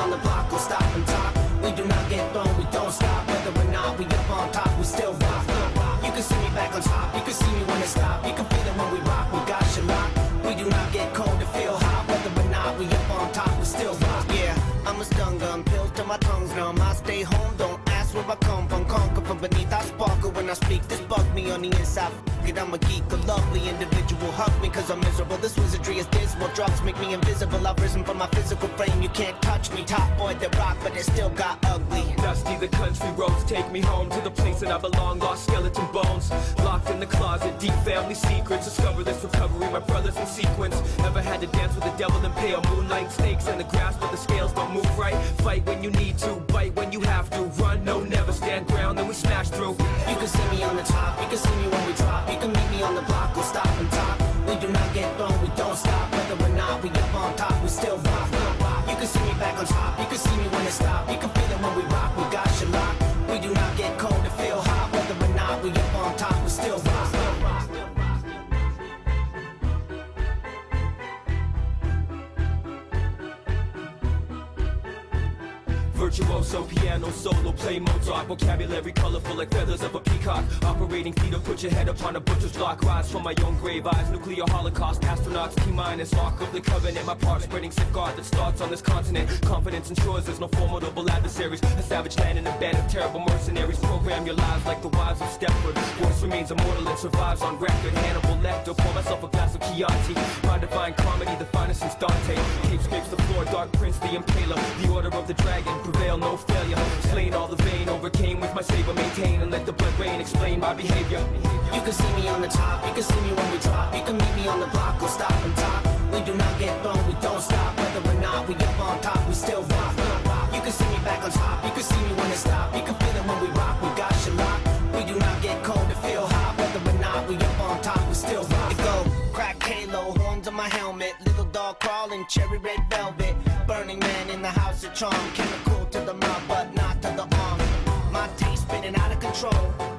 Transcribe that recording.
on the block, we'll stop and talk. We do not get thrown, we don't stop. Whether or not we up on top, we still rock. You can see me back on top, you can see me when it stop. You can feel it when we rock, we got you locked. We do not get cold to feel hot. Whether or not we up on top, we still rock. Yeah, I'm a stun gun, pills till my tongue's numb. I stay home, don't ask where I come from. Conquer from beneath, I sparkle when I speak. This bug me on the inside. I'm a geek, a lovely individual. Hug me cause I'm miserable. This wizardry is dismal. Drugs make me invisible. I've risen from my physical frame. You can't touch me. Top boy that rock, but it still got ugly. Dusty, the country roads take me home to the place that I belong. Lost skeleton bones, locked in the closet. Deep family secrets. Discover this recovery, my brothers in sequence. Ever had to dance with the devil in pale moonlight? Snakes in the grass, but the scales don't move right. Fight when you need to, bite when you have to. Run, no, never stand ground, then we smash through. You can see me on the top, you can see me when we drop. You can meet me on the block, we'll stop and talk. We do not get thrown, we don't stop. Whether or not we up on top, we still rock. You can see me back on top, you can see me when it stop. You can feel it when we rock, we got you locked. We do not get cold to feel hot. Whether or not we up on top, we still rock. Virtuoso, piano, solo, play Mozart. Vocabulary colorful like feathers of a peacock. Operating theater, put your head upon a butcher's block. Rise from my own grave, eyes, nuclear holocaust. Astronauts, T-minus, Ark of the Covenant. My part spreading sick guard that starts on this continent. Confidence ensures there's no formidable adversaries. A savage land in a band of terrible mercenaries. Program your lives like the wives of Stepford. Voice remains immortal and survives on record. Hannibal Lecter, pour myself a glass of Chianti. My divine comedy, the finest since Dante. Cape scrapes the floor, Dark Prince, the Impaler. The Order of the Dragon, prevail, no failure. Slain all the vain, overcame with my saber. Maintain and let the blood rain, explain my behavior. You can see me on the top, you can see me when we drop. You can meet me on the block, we'll stop and talk. We do not get thrown, we don't stop. Whether or not we up on top, we still rock. You can see me back on top, you can see me when it stop. You can feel it when we rock, we got you locked. We do not get cold to feel hot. Whether or not we up on top, we still rock. It go crack halo, horns on my helmet. Little dog crawling, cherry red velvet. Burning man in the house of charm. Chemical to the mouth, but not to the arm. My taste spinning out of control.